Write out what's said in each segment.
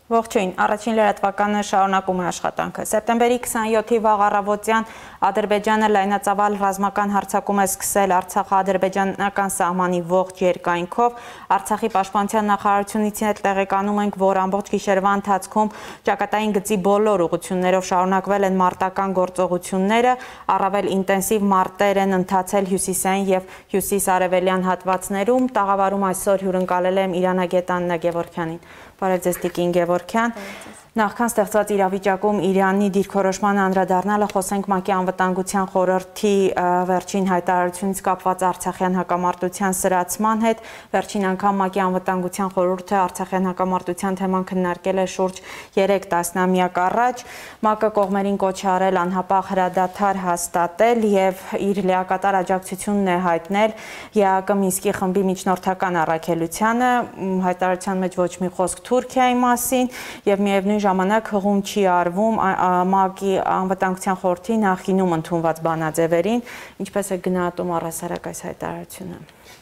Ողջույն, առաջին լրատվականը շարունակում է աշխատանքը։ Սեպտեմբերի 27-ի վաղ առավոտյան Ադրբեջանը լայնածավալ ռազմական հարձակում է սկսել Արցախա-ադրբեջանական սահմանի ողջ երկայնքով։ Արցախի պաշտպանության նախարարությունից տեղեկանում ենք, որ ամբողջ գիշերվա ընթացքում ճակատային գծի բոլոր ուղղություններով շարունակվել են մարտական գործողությունները, առավել ինտենսիվ մարտեր են ընթացել հյուսիսային եւ հյուսիս-արևելյան հատվածներում։ Տաղավարում այսօր հյուրընկալել եմ իրանագետ Աննա Գևորգյանին։ Բարև ձեզ Տիկին Գևորգյան։ Նախքան ստեղծված իրավիճակում Իրանի դիրքորոշման անդրադառնալը խոսենք ՄԱԿ-ի անվտանգության խորհրդի վերջին հայտարարությունից կապված Արցախյան հակամարտության սրացման հետ։ Վերջին անգամ ՄԱԿ-ի անվտանգության խորհուրդը Արցախյան հակամարտության թեման քննարկել է շուրջ 3 տասնամյակ առաջ։ ՄԱԿ-ը կողմերին կոչ է արել անհապաղ հրադադար հաստատել եւ իր լիակատար աջակցությունն է հայտնել ԵԱՀԿ Մինսկի խմբի միջնորդական առաքելությանը։ Հայտարարության մեջ ոչ մի խոսք Թուրքիայի մասին եւ միևնույն ժամանակ հղում չի արվում ՄԱԿ-ի անվտանգության խորհրդի նախինում ընդունված բանաձևերին, ինչպես է գնահատում առհասարակ այս հայտարարությունը։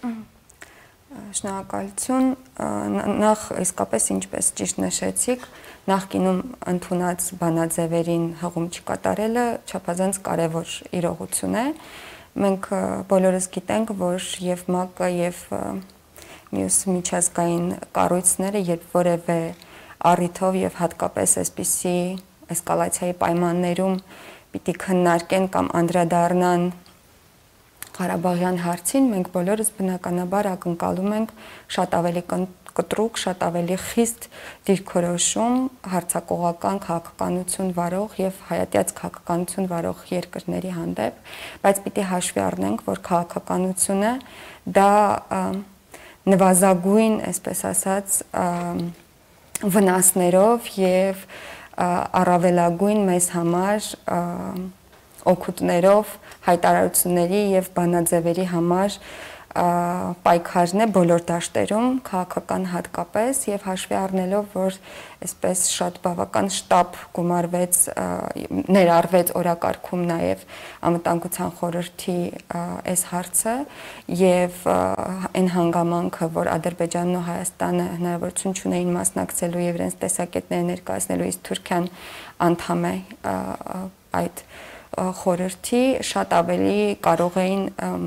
Շնորհակալություն։ Նախ իսկապես ինչպես ճիշտ նշեցիք, նախկինում ընդունած բանաձևերին հղում չկատարելը չափազանց կարևոր իրողություն է։ Մենք բոլորս գիտենք, որ եւ ՄԱԿ-ը եւ մյուս միջազգային կառույցները երբ որևէ առիթով եւ հատկապես այսպիսի էսկալացիայի պայմաններում պիտի քննարկեն կամ անդրադառնան Ղարաբաղյան հարցին, մենք բոլորս բնականաբար ակնկալում ենք շատ ավելի կտրուկ, շատ ավելի խիստ դիրքորոշում հարձակողական քաղաքականություն վարող եւ հայատյաց քաղաքականություն վարող երկրների հանդեպ, բայց պիտի հաշվի առնենք, որ քաղաքականությունը դա նվազագույն, այսպես ասած, վնասներով եւ առավելագույն մեզ համար օգուտներով հայտարարությունների եւ բանաձևերի համար պայքարն է բոլոր դաշտերում, քաղաքական հատկապես եւ հաշվի առնելով, որ այսպես շատ բավական շտապ գումարվեց, ներառվեց օրակարգում նաեւ անվտանգության խորհրդի այս հարցը եւ այն հանգամանքը, որ Ադրբեջանն ու Հայաստանը հնարավորություն չունեին մասնակցելու եւ իրենց տեսակետները ներկայացնելու, իսկ Թուրքիան անդամ է այդ խորհրդի, շատ ավելի կարող էին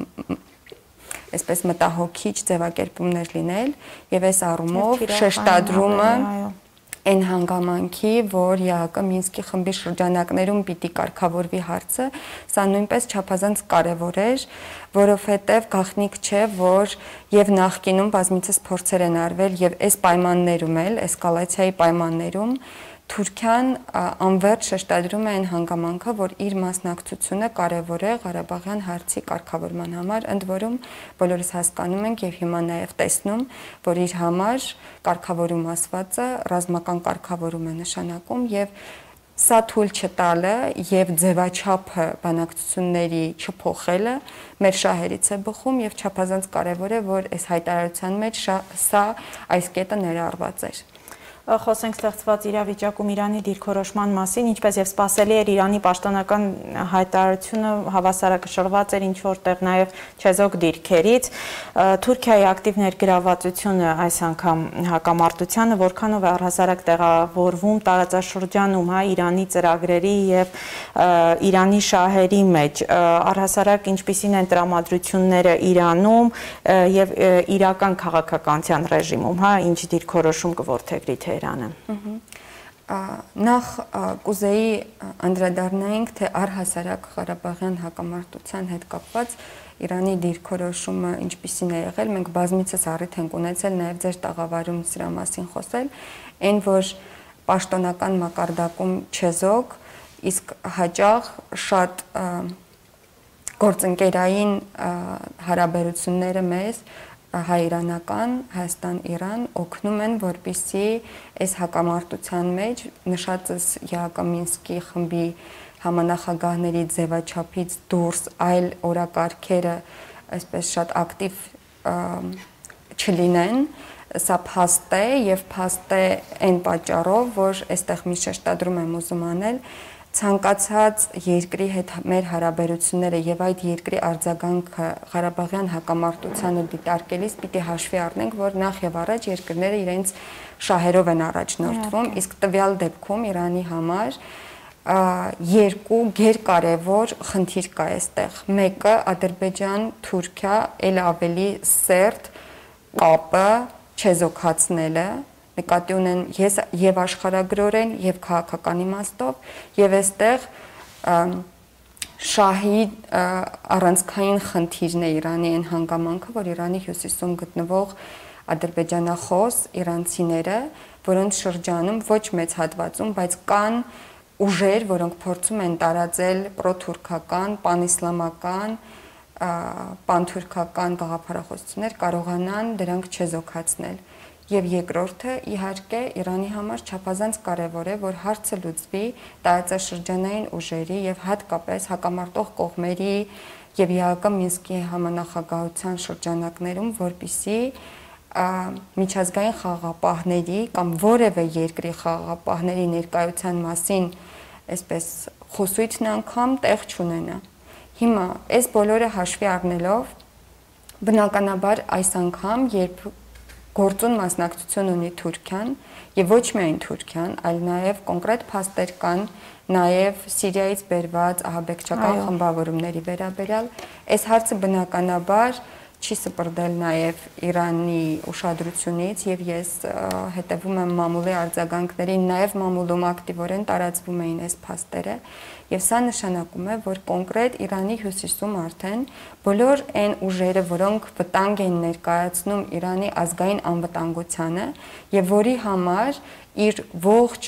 այսպես մտահոգիչ ձևակերպումներ լինել եւ այս առումով շեշտադրումը այն հանգամանքի, որ ԵԱՀԿ Մինսկի խմբի շրջանակներում պիտի կարգավորվի հարցը, սա նույնպես չափազանց կարևոր էր, որովհետեւ գաղտնիք չէ, որ եւ նախկինում բազմիցս փորձեր են արվել եւ այս պայմաններում էլ, էսկալացիայի պայմաններում Թուրքիան անվերջ շեշտադրում է այն հանգամանքը, որ իր մասնակցությունը կարևոր է Ղարաբաղյան հարցի կարգավորման համար, ընդ որում բոլորս հասկանում ենք եւ հիմա նաեւ տեսնում, որ իր համար կարգավորում ասվածը ռազմական կարգավորում է նշանակում եւ սա թույլ չտալը եւ ձևաչափը բանակցությունների չփոխելը մեր շահերից է բխում եւ չափազանց կարևոր է, որ այս հայտարարության մեջ սա այս կետը ներառված էր։ Խոսենք ստեղծված իրավիճակում Իրանի դիրքորոշման մասին, ինչպես եւ սպասելի էր Իրանի պաշտոնական հայտարարությունը հավասարակշռված էր ինչ-որ տեղ նաեւ չեզոք դիրքերից։ Թուրքիայի ակտիվ ներգրավվածությունը այս անգամ հակամարտությանը որքանով է առհասարակ տեղավորվում տարածաշրջանում, Իրանի ծրագրերի եւ Իրանի շահերի մեջ, առհասարակ ինչպիսին են տրամադրությունները Իրանում եւ իրական քաղաքականության ռեժիմում, ինչ դիրքորոշում կորդեգրի Թեհրանը։ Նախ կուզեի անդրադառնայինք, թե առհասարակ Ղարաբաղյան հակամարտության հետ կապված Իրանի դիրքորոշումը ինչպիսին է եղել, մենք բազմիցս առիթ ենք ունեցել նաև ձեր տաղավարում սրա մասին խոսել, այն որ պաշտոնական մակարդակում չեզոք, իսկ հաճախ շատ գործընկերային հարաբերությունները մեզ հայ-իրանական, Հայաստան-Իրան օգնում են, որպեսզի այս հակամարտության մեջ նշածս ԵԱՀԿ Մինսկի խմբի համանախագահների ձևաչափից դուրս այլ օրակարգերը այսպես շատ ակտիվ չլինեն, սա փաստ է եւ փաստ է այն պատճառով, որ այստեղ մի շեշտադրում եմ ուզում անել, ցանկացած երկրի հետ մեր հարաբերությունները եւ այդ երկրի արձագանքը Ղարաբաղյան հակամարտությանը դիտարկելիս պիտի հաշվի առնենք, որ նախ եւ առաջ երկրները իրենց շահերով են առաջնորդվում, իսկ տվյալ դեպքում Իրանի համար երկու գերկարևոր խնդիր կա այստեղ։ Մեկը Ադրբեջան-Թուրքիա ել ավելի սերտ կապը չեզոքացնելը, նկատի ունեն եւ աշխարհագրորեն եւ քաղաքական իմաստով, եւ այստեղ շահի առանցքային խնդիրն է Իրանի այն հանգամանքը, որ Իրանի հյուսիսում գտնվող ադրբեջանախոս իրանցիները, որոնց շրջանում ոչ մեծ հատվածում, բայց կան ուժեր, որոնք փորձում են տարածել պրոթուրքական, պանիսլամական, պանթուրքական գաղափարախոսություններ, կարողանան դրանք չեզոքացնել։ Եվ երկրորդը, իհարկե, Իրանի համար չափազանց կարևոր է, որ հարցը լուծվի տարածաշրջանային ուժերի եւ հատկապես հակամարտող կողմերի եւ ԵԱՀԿ Մինսկի համանախագահության շրջանակներում, որպիսի միջազգային խաղաղապահների կամ որևէ երկրի խաղաղապահների ներկայության մասին այսպես խոսույթն անգամ տեղ չունենա։ Հիմա այս բոլորը հաշվի առնելով, բնականաբար այս անգամ, երբ գործուն մասնակցություն ունի Թուրքիան եւ ոչ միայն Թուրքիան, այլ նաեւ կոնկրետ փաստեր կան նաեւ Սիրիայից բերված ահաբեկչական խմբավորումների վերաբերյալ, այս հարցը բնականաբար չի սպրդել նաև Իրանի ուշադրությունից եւ ես հետևում եմ մամուլի արձագանքներին, նաև մամուլում ակտիվորեն տարածվում էին այս փաստերը եւ սա նշանակում է, որ կոնկրետ Իրանի հյուսիսում արդեն բոլոր այն ուժերը, որոնք վտանգ են ներկայացնում Իրանի ազգային անվտանգությանը եւ որի համար իր ողջ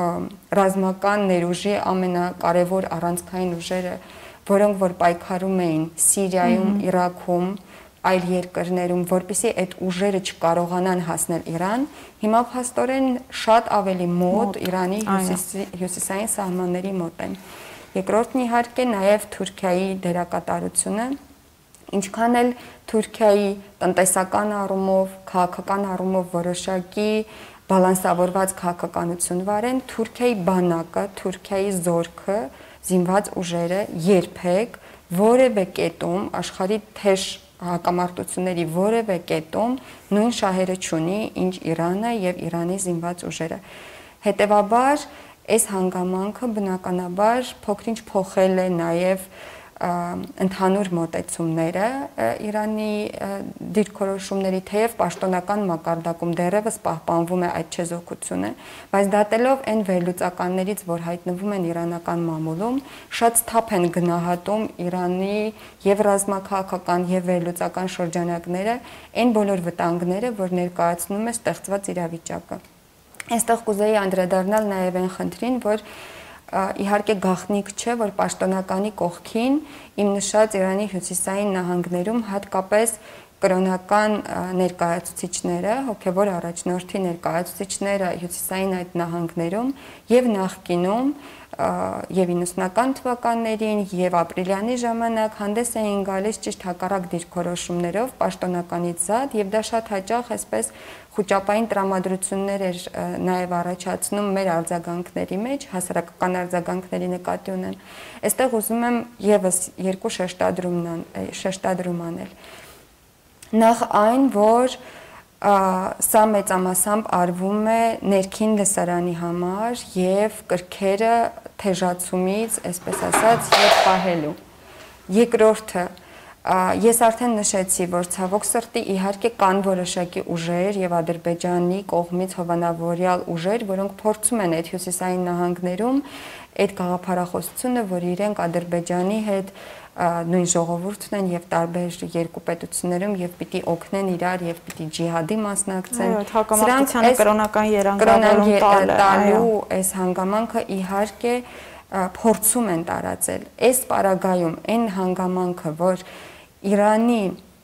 ռազմական ներուժի ամենակարևոր առանցքային ուժերը, որոնք որ պայքարում էին Սիրիայում, Իրաքում, այլ երկրներում, որպեսզի այդ ուժերը չկարողանան հասնել Իրան, հիմա փաստորեն շատ ավելի մոտ Իրանի հյուսիսային սահմանների մոտ են։ Երկրորդն իհարկե նաև Թուրքիայի դերակատարությունը, ինչքան էլ Թուրքիայի տնտեսական առումով, քաղաքական առումով որոշակի բալանսավորված քաղաքականություն վարեն, Թուրքիայի բանակը, Թուրքիայի զորքը, զինված ուժերը երբեք որևէ կետում աշխարհի թեժ հակամարտությունների որևէ կետում նույն շահերը չունի, ինչ Իրանը եւ Իրանի զինված ուժերը։ Հետևաբար, այս հանգամանքը բնականաբար փոքրինչ փոխել է նաեւ ընդհանուր մոտեցումները Իրանի դիրքորոշումների, թեև պաշտոնական մակարդակում դեռևս պահպանվում է այդ չեզոքությունը, բայց դատելով այն վերլուծականներից, որ հայտնվում են իրանական մամուլում, շատ սթափ են գնահատում Իրանի եւ ռազմաքաղաքական եւ վերլուծական շրջանակները, այն բոլոր վտանգները, որ ներկայացնում է ստեղծված իրավիճակը։ Այստեղ կուզեի անդրադառնալ նաեւ այն խնդրին, որ իհարկե գաղտնիք չէ, որ պաշտոնականի կողքին իմ նշած Իրանի հյուսիսային նահանգներում հատկապես կրոնական ներկայացուցիչները, հոգևոր առաջնորդի ներկայացուցիչները հյուսիսային այդ նահանգներում եւ նախկինում եւ 90-ական թվականներին եւ ապրիլյանի ժամանակ հանդես էին գալիս ճիշտ հակառակ դիրքորոշումներով պաշտոնականից զատ եւ դա շատ հաճախ այսպես խոճապային տրամադրություններ էր նաեւ առաջացնում մեր արձագանքների մեջ, հասարակական արձագանքների նկատի ունեմ։ Այստեղ ուզում եմ եւս երկու շեշտադրում անել։ Նախ այն, որ սա մեծամասամբ արվում է ներքին լսարանի համար եւ կրքերը թեժացումից, այսպես ասած, եւ պահելու։ Երկրորդը, ես արդեն նշեցի, որ ցավոք սրտի իհարկե կան որոշակի ուժեր եւ Ադրբեջանի կողմից հովանավորյալ ուժեր, որոնք փորձում են այդ հյուսիսային նահանգներում այդ գաղափարախոսությունը, որ իրենք Ադրբեջանի հետ նույն ժողովուրդն են եւ տարբեր երկու պետություններում եւ պիտի օգնեն իրար եւ պիտի ջիհադի մասնակցեն։ Հակամարտությանը կրոնական երանգավորում տալու այս հանգամանքը իհարկե փորձում են տարածել։ Այս պարագայում այն հանգամանքը, որ Իրանի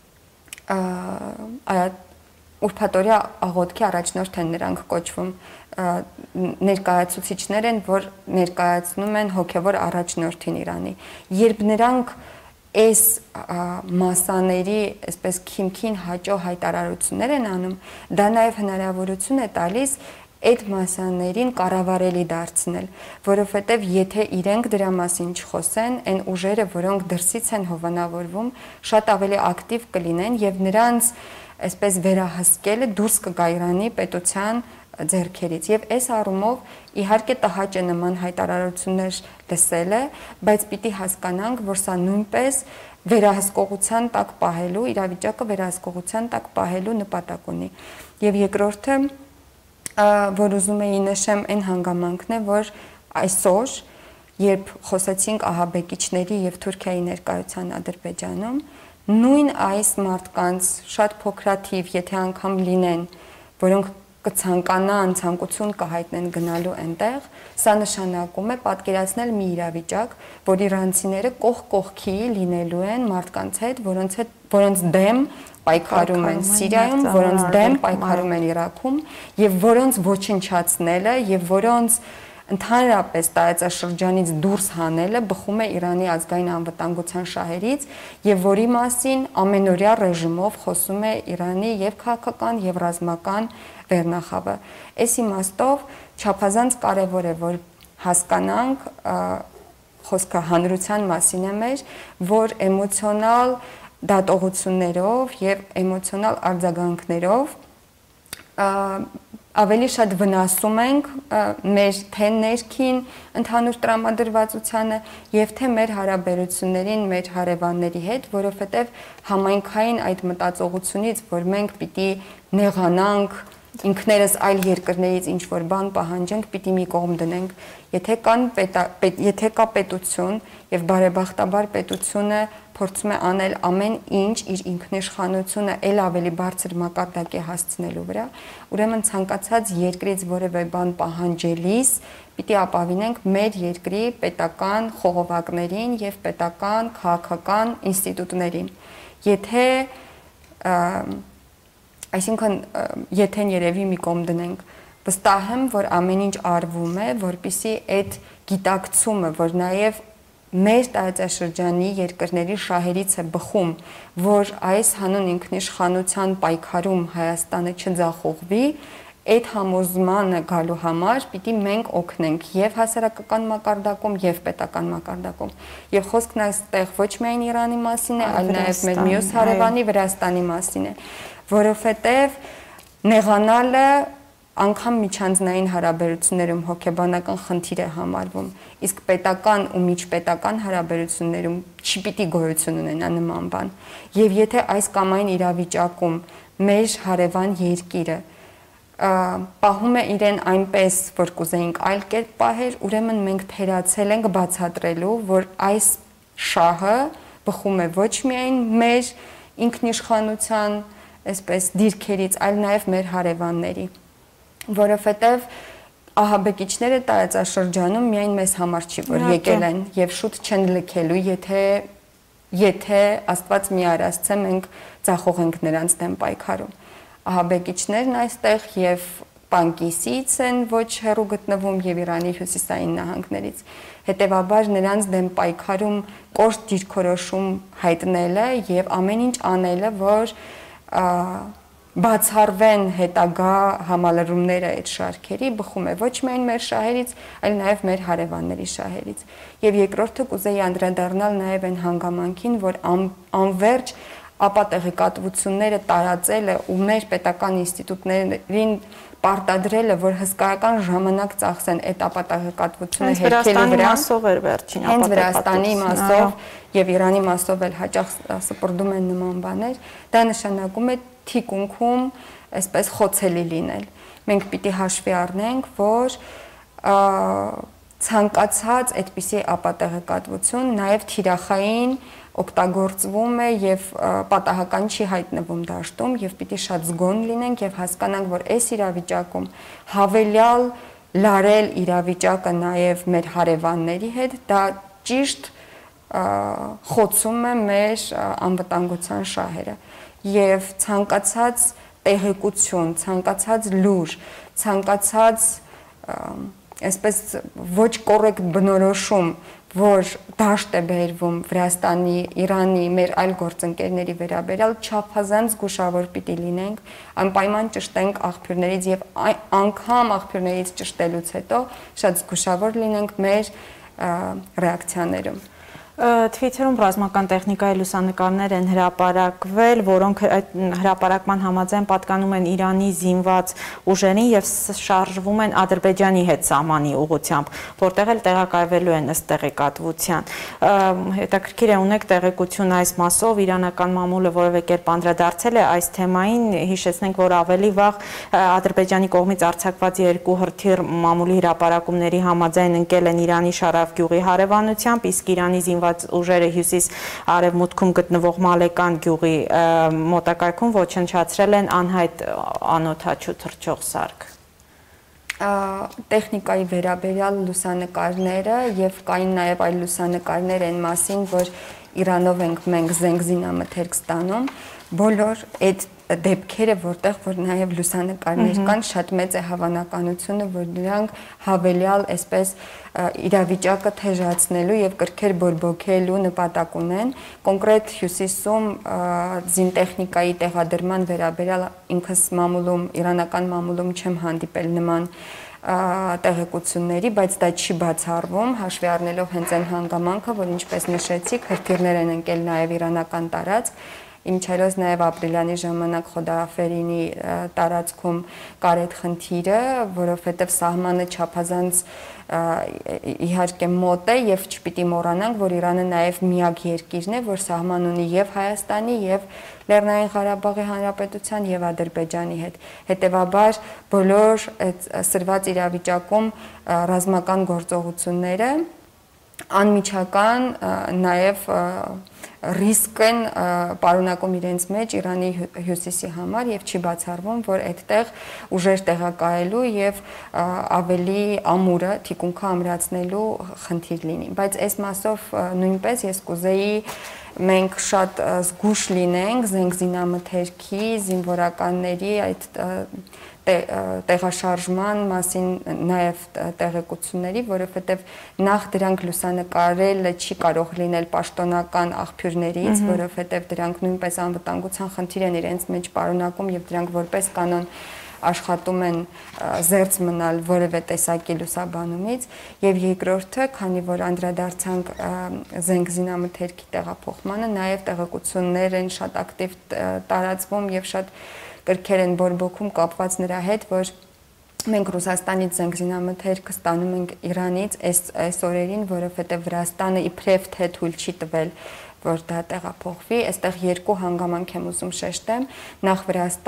ուրբաթօրյա աղոթքի առաջնորդ են նրանք կոչվում, ներկայացուցիչներ են, որ ներկայացնում են հոգևոր առաջնորդին Իրանի։ Երբ նրանք այս մասաների, այսպես քիմքին հաճո հայտարարություններ են անում, դա նաև հնարավորություն է տալիս այդ մասաներին կառավարելի դարձնել, որովհետև եթե իրենք դրա մասին չխոսեն, այն ուժերը, որոնք դրսից են հովանավորվում, շատ ավելի ակտիվ կլինեն եւ նրանց այսպես վերահսկելը դուրս կգա Իրանի պետության ձեռքերից եւ այս առումով իհարկե տհաճ է նման հայտարարություններ լսելը, բայց պիտի հասկանանք, որ սա նույնպես վերահսկողության տակ պահելու, իրավիճակը վերահսկողության տակ պահելու նպատակ ունի։ Եվ երկրորդը, որ ուզում էի նշեմ, այն հանգամանքն է, որ այսօր, երբ խոսեցինք ահաբեկիչների եւ Թուրքիայի ներկայության Ադրբեջանում, նույն այս մարդկանց շատ փոքրաթիվ, եթե անգամ լինեն, որոնք կցանկանան, ցանկություն կհայտնեն գնալու այնտեղ, սա նշանակում է պատկերացնել մի իրավիճակ, որ իրանցիները կողք կողքի լինելու են մարդկանց հետ, որոնց դեմ պայքարում են Սիրիայում, որոնց դեմ պայքարում են Իրաքում եւ որոնց ոչնչացնելը եւ որոնց ընդհանրապես տարածաշրջանից դուրս հանելը բխում է Իրանի ազգային անվտանգության շահերից եւ որի մասին ամենօրյա ռեժիմով խոսում է Իրանի եւ քաղաքական եւ ռազմական վերնախավը։ Այս իմաստով չափազանց կարեւոր է, որ հասկանանք, խոսքը հանրության մասին է մեր, որ էմոցիոնալ դատողություններով եւ էմոցիոնալ արձագանքներով ավելի շատ վնասում ենք մեր թե ներքին ընդհանուր տրամադրվածությանը եւ թե մեր հարաբերություններին մեր հարևանների հետ, որովհետեւ համայնքային այդ մտածողությունից, որ մենք պիտի նեղանանք, ինքներս այլ երկրներից ինչ որ բան պահանջենք, պիտի մի կողմ դնենք։ Եթե կա պետություն եւ բարեբախտաբար պետությունը փորձում է անել ամեն ինչ իր ինքնիշխանությունը ել ավելի բարձր մակարդակի հասցնելու վրա, ուրեմն ցանկացած երկրից որևէ բան պահանջելիս պիտի ապավինենք մեր երկրի պետական խողովակներին եւ պետական քաղաքական ինստիտուտներին։ Եթե այսինքն եթեն երևի մի կողմ դնենք, վստահ եմ, որ ամեն ինչ արվում է, որպեսզի այդ գիտակցումը, որ նաեւ մեր տարածաշրջանի երկրների շահերից է բխում, որ այս հանուն ինքնիշխանության պայքարում Հայաստանը չձախողվի, այդ համոզմանը գալու համար պիտի մենք օգնենք եւ հասարակական մակարդակում եւ պետական մակարդակում։ Եվ խոսքն այստեղ ոչ միայն Իրանի մասին է, այլ նաեւ մեր մյուս հարևանի Վրաստանի մասին է, որովհետեւ նեղանալը անգամ միջանձնային հարաբերություններում հոգեբանական խնդիր է համարվում, իսկ պետական ու միջպետական հարաբերություններում չպիտի գոյություն ունենա նման բան։ Եվ եթե այս կամ այն իրավիճակում մեր հարևան երկիրը պահում է իրեն այնպես, որ կուզեինք այլ կերպ պահեր, ուրեմն մենք թերացել ենք բացատրելու, որ այս շահը բխում է ոչ միայն մեր ինքնիշխանության, այսպես դիրքերից, այլ նաև մեր հարևանների, որովհետև ահաբեկիչները տարածաշրջանում միայն մեզ համար չի, որ եկել են եւ շուտ չեն լքելու, եթե Աստված մի արասցե մենք ձախողենք նրանց դեմ պայքարում։ Ահաբեկիչներն այստեղ եւ Պանկիսից են ոչ հեռու գտնվում եւ Իրանի հյուսիսային նահանգներից։ Հետևաբար նրանց դեմ պայքարում կոշտ դիրքորոշում հայտնելը եւ ամեն ինչ անելը, որ բացառվեն հետագա համալրումները այդ շարքերի, բխում է ոչ միայն մեր շահերից, այլ նաև մեր հարևանների շահերից։ Եվ երկրորդը կուզեի անդրադառնալ նաև այն հանգամանքին, որ անվերջ ապատեղեկատվությունները տարածելը ու մեր պետական ինստիտուտներին պարտադրելը, որ հսկայական ժամանակ ծախսեն այդ ապատեղեկատվությունը հերքելու վրա, հենց Վրաստանի մասով եւ Իրանի մասով էլ հաճախ սպրդում են նման բաներ, դա նշանակում է թիկունքում այսպես խոցելի լինել։ Մենք պիտի հաշվի առնենք, որ ցանկացած այդպիսի ապատեղեկատվություն նաև թիրախային օգտագործվում է եւ պատահական չի հայտնվում դաշտում եւ պիտի շատ զգոն լինենք եւ հասկանանք, որ այս իրավիճակում հավելյալ լարել իրավիճակը նաև մեր հարևանների հետ, դա ճիշտ խոցում է մեր անվտանգության շահերը եւ ցանկացած տեղեկություն, ցանկացած լուր, ցանկացած այսպես ոչ կոռեկտ բնորոշում, որ դաշտ է բերվում Վրաստանի, Իրանի, մեր այլ գործընկերների վերաբերյալ չափազանց զգուշավոր պիտի լինենք, անպայման ճշտենք աղբյուրներից եւ անգամ աղբյուրներից ճշտելուց հետո շատ զգուշավոր լինենք մեր ռեակցիաներում։ Թվիթերում ռազմական տեխնիկայի լուսանկարներ են հրապարակվել, որոնք այդ հրապարակման համաձայն պատկանում են Իրանի զինված ուժերին եւ շարժվում են Ադրբեջանի հետ սահմանի ուղղությամբ, որտեղ էլ տեղակայվելու են ըստ տեղեկատվության։ Հետաքրքիր է ունեք տեղեկություն այս մասով, իրանական մամուլը որևէ կերպ անդրադարձել է այս թեմային, հիշեցնենք, որ ավելի վաղ Ադրբեջանի կողմից արձակված երկու հրթիռ մամուլի հրապարակումների համաձայն ընկել են Իրանի Շարաֆ գյուղի հարևանությամբ, իսկ Իրանի զինված ուժերը հյուսիս-արևմուտքում գտնվող Մալեկան գյուղի մոտակայքում ոչնչացրել են անհայտ անօդաչու թռչող սարք։ Տեխնիկայի վերաբերյալ լուսանկարները եւ կային նաեւ այլ լուսանկարներ են մասին, որ Իրանով ենք մենք զենգզինամթերք ստանում, բոլոր այդ դեպքերը, որտեղ որ նաև լուսանկարներ կան, շատ մեծ է հավանականությունը, որ նրանք հավելյալ այսպես իրավիճակը թեժացնելու եւ կրքեր բորբոքելու նպատակ ունեն։ Կոնկրետ հյուսիսում զինտեխնիկայի տեղադրման վերաբերյալ ինքս մամուլում, իրանական մամուլում չեմ հանդիպել նման տեղեկությունների, բայց դա չի բացառվում, հաշվի առնելով հենց այն հանգամանքը, որ ինչպես նշեցիք, հրթիռներ են ընկել նաև իրանական տարածք, Ինչերոց նաև ապրիլյանի ժամանակ Խոդաաֆերինի տարածքում կար այդ խնդիրը, որովհետև սահմանը չափազանց իհարկե մոտ է եւ չպիտի մոռանանք, որ Իրանը նաև միակ երկիրն է, որ սահման ունի եւ Հայաստանի եւ Լեռնային Ղարաբաղի Հանրապետության եւ Ադրբեջանի հետ։ Հետեւաբար բոլոր այդ սրված իրավիճակում ռազմական գործողությունները անմիջական նաև ռիսկ են պարունակում իրենց մեջ Իրանի հյուսիսի համար եւ չի բացառվում, որ այդտեղ ուժեր տեղակայելու եւ ավելի ամուրը թիկունքը ամրացնելու խնդիր լինի։ Բայց այս մասով նույնպես ես կուզեի մենք շատ զգուշ լինենք զենգզինամթերքի, զինվորականների այդ տեղաշարժման մասին նաև տեղեկությունների, որովհետև նախ դրանք լուսանկարելը չի կարող լինել պաշտոնական աղբյուրներից, որովհետև դրանք նույնպես անվտանգության խնդիր են իրենց մեջ պարունակում եւ դրանք որպես կանոն աշխատում են զերծ մնալ որևէ տեսակի լուսաբանումից եւ երկրորդը, քանի որ անդրադարձանք զենգզինամթերքի տեղափոխմանը, նաև տեղեկություններ են շատ ակտիվ տարածվում եւ շատ կրքեր են բորբոքում կապված նրա հետ, որ մենք Ռուսաստանից զենգզինամթերքը ստանում ենք Իրանից այս օրերին, որովհետև Վրաստանը իբրև թե թույլ չի տվել, որ դա տեղափոխվի, այստեղ երկու հանգամանք եմ ուզում շեշտեմ, նախ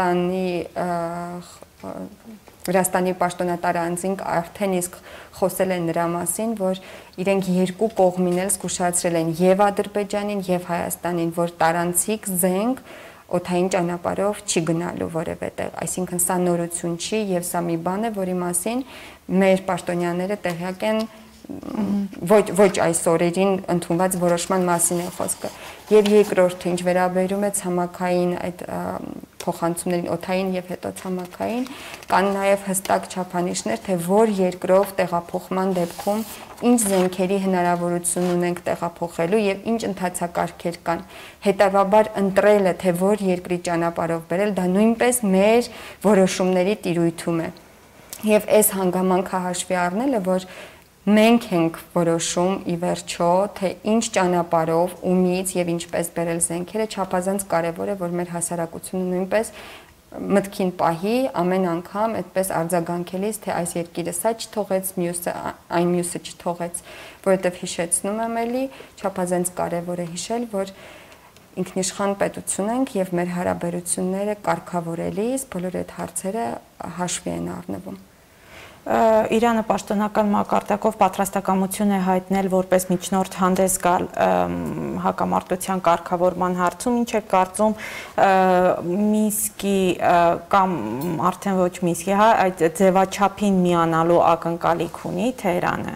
Վրաստանի պաշտոնատար անձինք արդեն իսկ խոսել են նրա մասին, որ իրենք երկու կողմին էլ զգուշացրել են եւ Ադրբեջանին եւ Հայաստանին, որ տարանցիկ զենք օդային ճանապարհով չի գնալու որևէ տեղ, այսինքն սա նորություն չի եւ սա մի բան է, որի մասին մեր պաշտոնյաները տեղյակ են ոչ այս օրերին ընդունված որոշման մասին է խոսքը։ Եվ երկրորդը, ինչ վերաբերում է ցամաքային այդ փոխանցումներին, օդային եւ հետո ցամաքային, կան նաեւ հստակ չափանիշներ, թե որ երկրով տեղափոխման դեպքում ինչ զենքերի հնարավորություն ունենք տեղափոխելու եւ ինչ ընթացակարգեր կան։ Հետևաբար ընտրելը, թե որ երկրի ճանապարհով բերել, դա նույնպես մեր որոշումների տիրույթում է։ Եվ այս հանգամանքը հաշվի առնելը, որ մենք ենք որոշում ի վերջո, թե ինչ ճանապարհով, ումից եւ ինչպես բերել զենքերը, չափազանց կարեւոր է, որ մեր հասարակությունը նույնպես մտքին պահի ամեն անգամ այդպես արձագանքելիս, թե այս երկիրը սա չթողեց, մյուսը այն մյուսը չթողեց, որովհետեւ հիշեցնում եմ էլի, չափազանց կարեւոր է հիշել, որ ինքնիշխան պետություն ենք եւ մեր հարաբերությունները կարգավորելիս բոլոր այդ հարցերը հաշվի են առնվում։ Իրանը պաշտոնական մակարդակով պատրաստակամություն է հայտնել որպես միջնորդ հանդես գալ հակամարտության կարգավորման հարցում, ինչ է կարծում Մինսկի կամ արդեն ոչ Մինսկի, այդ ձևաչափին միանալու ակնկալիք ունի Թեհրանը։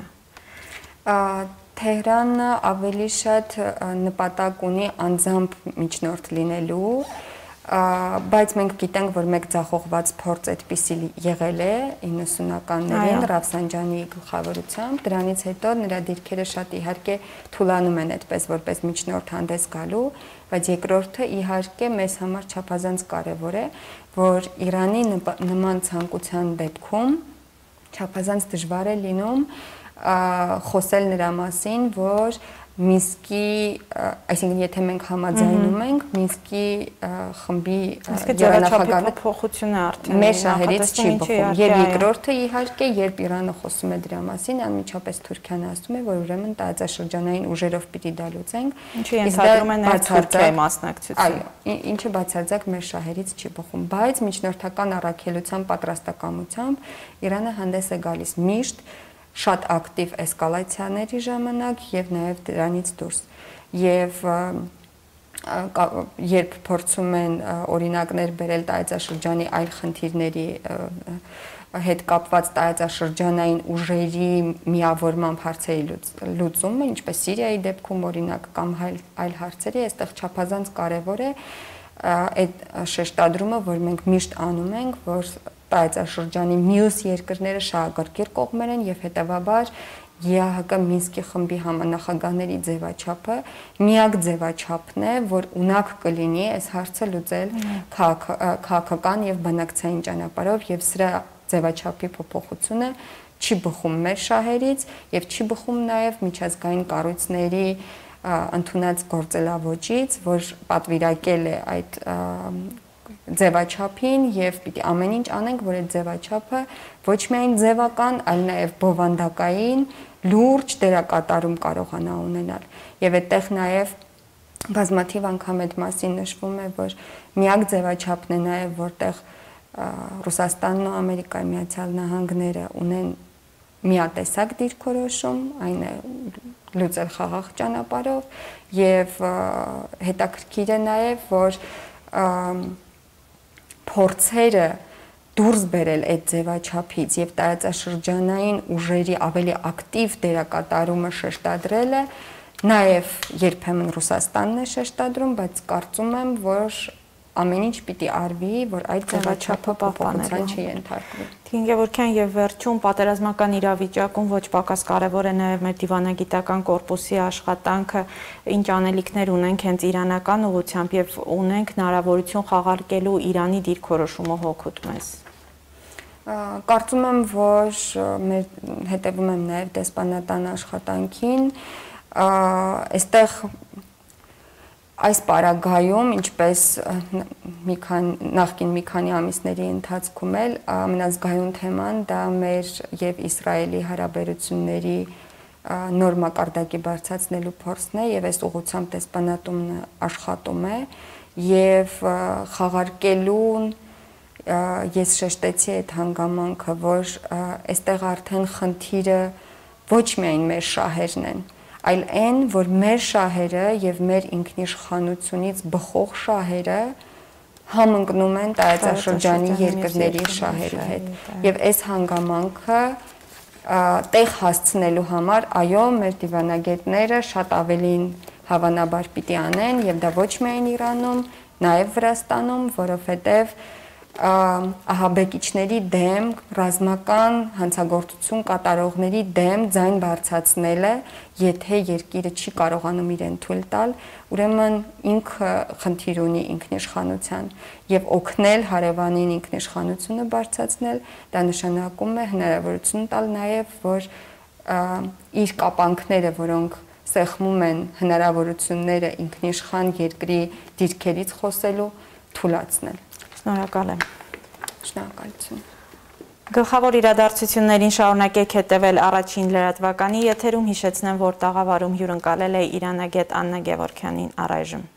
Թեհրանը ավելի շատ նպատակ ունի անձամբ միջնորդ լինելու, բայց մենք գիտենք, որ մեկ ձախողված փորձ այդպիսի եղել է 90-ականներին Ռաֆսանջանի գլխավորությամբ, դրանից հետո նրա դիրքերը շատ իհարկե թուլանում են այդպես որպես միջնորդ հանդես գալու, բայց երկրորդը իհարկե մեզ համար չափազանց կարևոր է, որ Իրանի նման ցանկության դեպքում չափազանց դժվար է լինում խոսել նրա մասին, որ Մինսկի, այսինքն եթե մենք համաձայնում ենք Մինսկի խմբի գերանախագահը փոխությունը արդեն մեր շահերից չի բխում։ Եվ երկրորդը իհարկե, երբ Իրանը խոսում է դրա մասին, անմիջապես Թուրքիան ասում է, որ ուրեմն տարածաշրջանային ուժերով պիտի դա լուծենք։ Ինչը ենթադրում է նաև Թուրքիայի մասնակցություն։ Այո, ինչը բացարձակ մեր շահերից չի բխում, բայց միջնորդական առաքելության պատրաստակամությամբ Իրանը հանդես է գալիս միշտ շատ ակտիվ էսկալացիաների ժամանակ եւ նաեւ դրանից դուրս եւ երբ փորձում են օրինակներ բերել տարածաշրջանի այլ խնդիրների հետ կապված տարածաշրջանային ուժերի միավորման հարցերի լուծումը, ինչպես Սիրիայի դեպքում օրինակ կամ այլ հարցերի, այստեղ չափազանց կարեւոր է այդ շեշտադրումը, որ մենք միշտ անում ենք, որ տարածաշրջանի մյուս երկրները շահագրգիռ կողմեր են եւ հետեւաբար ԵԱՀԿ Մինսկի խմբի համանախագահների ձևաչափը միակ ձևաչափն է, որ ունակ կլինի այս հարցը լուծել քաղաքական եւ բանակցային ճանապարհով եւ սրա ձևաչափի փոփոխությունը չի բխում մեր շահերից եւ չի բխում նաեւ միջազգային կառույցների ընդունած գործելավոճից, որ պատվիրակել է այդ ձևաչափին եւ պիտի ամեն ինչ անենք, որ այդ ձևաչափը ոչ միայն ձևական, այլ նաեւ բովանդակային լուրջ դերակատարում կարողանա ունենալ։ Եվ այդտեղ նաեւ բազմաթիվ անգամ այդ մասին նշվում է, որ միակ ձևաչափն է նաեւ, որտեղ Ռուսաստանն ու Ամերիկայի Միացյալ Նահանգները ունեն միատեսակ դիրքորոշում, այն է լուծել խաղաղ ճանապարհով եւ հետաքրքիր է նաեւ, որ փորձերը դուրս բերել այդ ձևաչափից եւ տարածաշրջանային ուժերի ավելի ակտիվ դերակատարումը շեշտադրելը նաեւ երբեմն Ռուսաստանն է շեշտադրում, բայց կարծում եմ, որ ամեն ինչ պիտի արվի, որ այդ ձևաչափը փոփոխության չենթարկվի։ Տիկին Գևորգյան, եւ վերջում պատերազմական իրավիճակում ոչ պակաս կարևոր է նաեւ մեր դիվանագիտական կորպուսի աշխատանքը, ինչ անելիքներ ունենք հենց իրանական ուղղությամբ եւ ունենք հնարավորություն խաղարկելու Իրանի դիրքորոշումը հօգուտ մեզ։ Կարծում եմ, որ մեր հետևում եմ նաեւ դեսպանատան աշխատանքին, այստեղ այս պարագայում, ինչպես նախկին մի քանի ամիսների ընթացքում էլ ամենազգայուն թեման դա մեր եւ Իսրայելի հարաբերությունների նոր մակարդակի բարձրացնելու փորձն է եւ այս ուղղությամբ դեսպանատումն աշխատում է եւ խաղարկելուն ես շեշտեցի այդ հանգամանքը, որ այստեղ արդեն խնդիրը ոչ միայն մեր շահերն են, այլ այն, որ մեր շահերը եւ մեր ինքնիշխանությունից բխող շահերը համընկնում են տարածաշրջանի երկրների շահերի հետ։ Եվ այս հանգամանքը տեղ հասցնելու համար, այո, մեր դիվանագետները շատ ավելին հավանաբար պիտի անեն եւ դա ոչ միայն Իրանում, նաեւ Վրաստանում, որովհետեւ ահաբեկիչների դեմ, ռազմական հանցագործություն կատարողների դեմ ձայն բարձրացնելը, եթե երկիրը չի կարողանում իրեն թույլ տալ, ուրեմն ինքը խնդիր ունի ինքնիշխանության եւ օգնել հարևանին ինքնիշխանությունը բարձրացնել, դա նշանակում է հնարավորություն տալ նաեւ, որ իր կապանքները, որոնք սեղմում են հնարավորությունները ինքնիշխան երկրի դիրքերից խոսելու, թույլատրել։ Շնորհակալ եմ։ Շնորհակալություն։ Գլխավոր իրադարձություններին շարունակեք հետևել առաջին լրատվականի եթերում, հիշեցնեմ, որ տաղավարում հյուրընկալել է իրանագետ Աննա Գևորգյանին առայժմ։